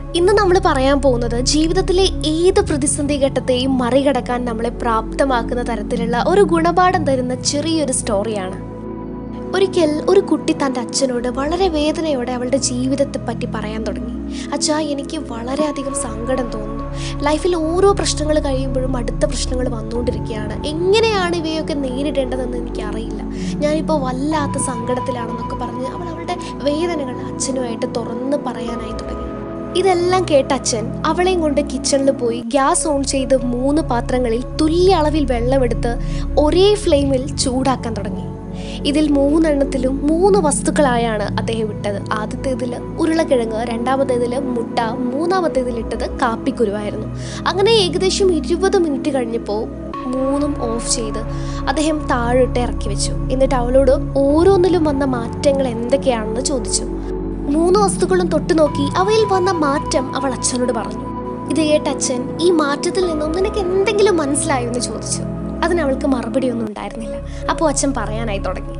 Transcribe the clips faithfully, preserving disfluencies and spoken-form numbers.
ഇന്ന് നമ്മൾ പറയാൻ പോകുന്നത് ജീവിതത്തിലെ ഏത് പ്രതിസന്ധി ഘട്ടത്തെയും മറികടക്കാൻ നമ്മളെ പ്രാപ്തമാക്കുന്ന തരത്തിലുള്ള ഒരു ഗുണപാഠം തരുന്ന ചെറിയൊരു സ്റ്റോറിയാണ്. ഒരിക്കൽ ഒരു കുട്ടി തൻ്റെ അച്ഛനോട് വളരെ വേദനയോടെ അവളുടെ ജീവിതത്തെ പറ്റി പറയാൻ തുടങ്ങി. അച്ഛാ, എനിക്ക് വളരെയധികം സങ്കടം തോന്നുന്നു. ലൈഫിൽ ഓരോ പ്രശ്നങ്ങൾ കഴിയുമ്പോഴും അടുത്ത പ്രശ്നങ്ങൾ വന്നുകൊണ്ടിരിക്കുകയാണ്. എങ്ങനെയാണ് ഇവയൊക്കെ നേരിടേണ്ടതെന്ന് എനിക്കറിയില്ല. ഞാനിപ്പോൾ വല്ലാത്ത സങ്കടത്തിലാണെന്നൊക്കെ പറഞ്ഞ് അവൾ അവളുടെ വേദനകൾ അച്ഛനുമായിട്ട് തുറന്ന് പറയാനായി തുടങ്ങി. ഇതെല്ലാം കേട്ട അച്ഛൻ അവളെയും കൊണ്ട് കിച്ചണിൽ പോയി ഗ്യാസ് ഓൺ ചെയ്ത് മൂന്ന് പാത്രങ്ങളിൽ തുല്യ അളവിൽ വെള്ളമെടുത്ത് ഒരേ ഫ്ലെയിമിൽ ചൂടാക്കാൻ തുടങ്ങി. ഇതിൽ മൂന്നെണ്ണത്തിലും മൂന്ന് വസ്തുക്കളായാണ് അദ്ദേഹം ഇട്ടത്. ആദ്യത്തേതിൽ ഉരുളക്കിഴങ്ങ്, രണ്ടാമത്തേതിൽ മുട്ട, മൂന്നാമത്തേതിലിട്ടത് കാപ്പിക്കുരുവായിരുന്നു. അങ്ങനെ ഏകദേശം ഇരുപത് മിനിറ്റ് കഴിഞ്ഞപ്പോൾ മൂന്നും ഓഫ് ചെയ്ത് അദ്ദേഹം താഴോട്ട് ഇറക്കി വെച്ചു. എന്നിട്ട് അവളോട് ഓരോന്നിലും വന്ന മാറ്റങ്ങൾ എന്തൊക്കെയാണെന്ന് ചോദിച്ചു. മൂന്ന് വസ്തുക്കളും തൊട്ടു നോക്കി അവയിൽ വന്ന മാറ്റം അവൾ അച്ഛനോട് പറഞ്ഞു. ഇത് കേട്ട അച്ഛൻ, ഈ മാറ്റത്തിൽ നിന്നും നിനക്ക് എന്തെങ്കിലും മനസ്സിലായോ എന്ന് ചോദിച്ചു. അതിന് അവൾക്ക് മറുപടിയൊന്നും ഉണ്ടായിരുന്നില്ല. അപ്പോൾ അച്ഛൻ പറയാനായി തുടങ്ങി.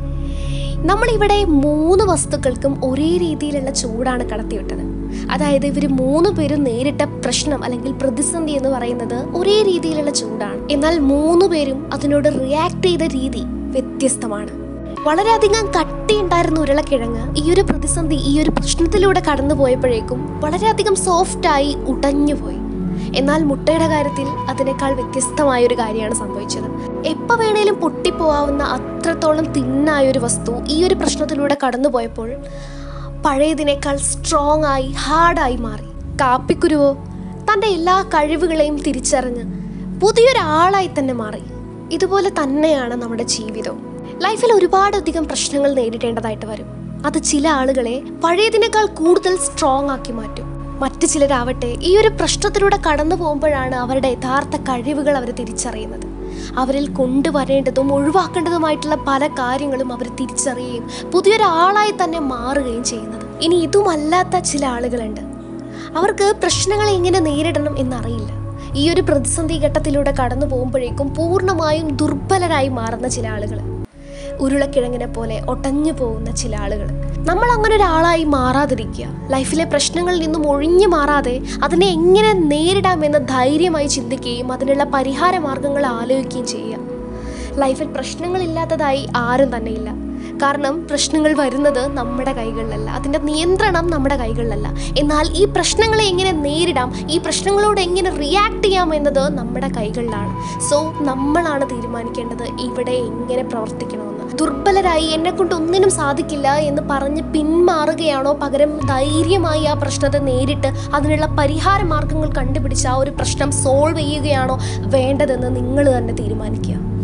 നമ്മളിവിടെ മൂന്ന് വസ്തുക്കൾക്കും ഒരേ രീതിയിലുള്ള ചൂടാണ് കടത്തിവിട്ടത്. അതായത് ഇവർ മൂന്ന് പേരും നേരിട്ട പ്രശ്നം അല്ലെങ്കിൽ പ്രതിസന്ധി എന്ന് പറയുന്നത് ഒരേ രീതിയിലുള്ള ചൂടാണ്. എന്നാൽ മൂന്ന് പേരും അതിനോട് റിയാക്ട് ചെയ്ത രീതി വ്യത്യസ്തമാണ്. വളരെയധികം കട്ടി ഉണ്ടായിരുന്ന ഉരുളക്കിഴങ്ങ് ഈ ഒരു പ്രതിസന്ധി ഈ ഒരു പ്രശ്നത്തിലൂടെ കടന്നു പോയപ്പോഴേക്കും വളരെയധികം സോഫ്റ്റായി ഉടഞ്ഞുപോയി. എന്നാൽ മുട്ടയുടെ കാര്യത്തിൽ അതിനേക്കാൾ വ്യത്യസ്തമായൊരു കാര്യമാണ് സംഭവിച്ചത്. എപ്പോൾ വേണേലും പൊട്ടിപ്പോവാവുന്ന അത്രത്തോളം തിന്നായൊരു വസ്തു ഈ ഒരു പ്രശ്നത്തിലൂടെ കടന്നു പോയപ്പോൾ പഴയതിനേക്കാൾ സ്ട്രോങ് ആയി ഹാർഡായി മാറി. കാപ്പിക്കുരുവോ തൻ്റെ എല്ലാ കഴിവുകളെയും തിരിച്ചറിഞ്ഞ് പുതിയൊരാളായി തന്നെ മാറി. ഇതുപോലെ തന്നെയാണ് നമ്മുടെ ജീവിതവും. ലൈഫിൽ ഒരുപാടധികം പ്രശ്നങ്ങൾ നേരിടേണ്ടതായിട്ട് വരും. അത് ചില ആളുകളെ പഴയതിനേക്കാൾ കൂടുതൽ സ്ട്രോങ് ആക്കി മാറ്റും. മറ്റു ചിലരാവട്ടെ ഈ ഒരു പ്രശ്നത്തിലൂടെ കടന്നു പോകുമ്പോഴാണ് അവരുടെ യഥാർത്ഥ കഴിവുകൾ അവർ തിരിച്ചറിയുന്നത്. അവരിൽ കൊണ്ടുവരേണ്ടതും ഒഴിവാക്കേണ്ടതുമായിട്ടുള്ള പല കാര്യങ്ങളും അവർ തിരിച്ചറിയുകയും പുതിയൊരാളായി തന്നെ മാറുകയും ചെയ്യുന്നത്. ഇനി ഇതുമല്ലാത്ത ചില ആളുകളുണ്ട്. അവർക്ക് പ്രശ്നങ്ങളെ എങ്ങനെ നേരിടണം എന്നറിയില്ല. ഈ ഒരു പ്രതിസന്ധി ഘട്ടത്തിലൂടെ കടന്നു പോകുമ്പോഴേക്കും പൂർണ്ണമായും ദുർബലരായി മാറുന്ന ചില ആളുകൾ, ഉരുളക്കിഴങ്ങിനെ പോലെ ഒടഞ്ഞു പോകുന്ന ചില ആളുകൾ. നമ്മൾ അങ്ങനെ ഒരാളായി മാറാതിരിക്കുക. ലൈഫിലെ പ്രശ്നങ്ങളിൽ നിന്നും ഒഴിഞ്ഞു മാറാതെ അതിനെ എങ്ങനെ നേരിടാമെന്ന് ധൈര്യമായി ചിന്തിക്കുകയും അതിനുള്ള പരിഹാര മാർഗങ്ങൾ ആലോചിക്കുകയും ചെയ്യുക. ലൈഫിൽ പ്രശ്നങ്ങളില്ലാത്തതായി ആരും തന്നെയില്ല. കാരണം പ്രശ്നങ്ങൾ വരുന്നത് നമ്മുടെ കൈകളിലല്ല, അതിൻ്റെ നിയന്ത്രണം നമ്മുടെ കൈകളിലല്ല. എന്നാൽ ഈ പ്രശ്നങ്ങളെ എങ്ങനെ നേരിടാം, ഈ പ്രശ്നങ്ങളോട് എങ്ങനെ റിയാക്ട് ചെയ്യാം എന്നത് നമ്മുടെ കൈകളിലാണ്. സോ നമ്മളാണ് തീരുമാനിക്കേണ്ടത് ഇവിടെ എങ്ങനെ പ്രവർത്തിക്കണമെന്ന്. ദുർബലരായി എന്നെ കൊണ്ട് ഒന്നിനും സാധിക്കില്ല എന്ന് പറഞ്ഞ് പിന്മാറുകയാണോ, പകരം ധൈര്യമായി ആ പ്രശ്നത്തെ നേരിട്ട് അതിനുള്ള പരിഹാര മാർഗങ്ങൾ കണ്ടുപിടിച്ച് ആ ഒരു പ്രശ്നം സോൾവ് ചെയ്യുകയാണോ വേണ്ടതെന്ന് നിങ്ങൾ തന്നെ തീരുമാനിക്കുക.